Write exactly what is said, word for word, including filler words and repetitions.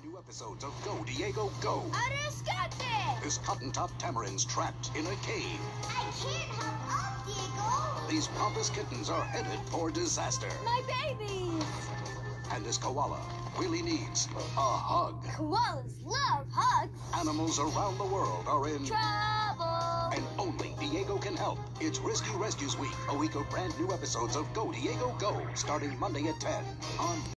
new episodes of Go, Diego, Go! Arescate! This cotton-top tamarind's trapped in a cave. I can't help out, Diego! These pompous kittens are headed for disaster. My babies! And this koala really needs a hug. Koalas love hugs! Animals around the world are in trouble! And only Diego can help. It's Rescue Rescues Week, a week of brand new episodes of Go, Diego, Go! Starting Monday at ten on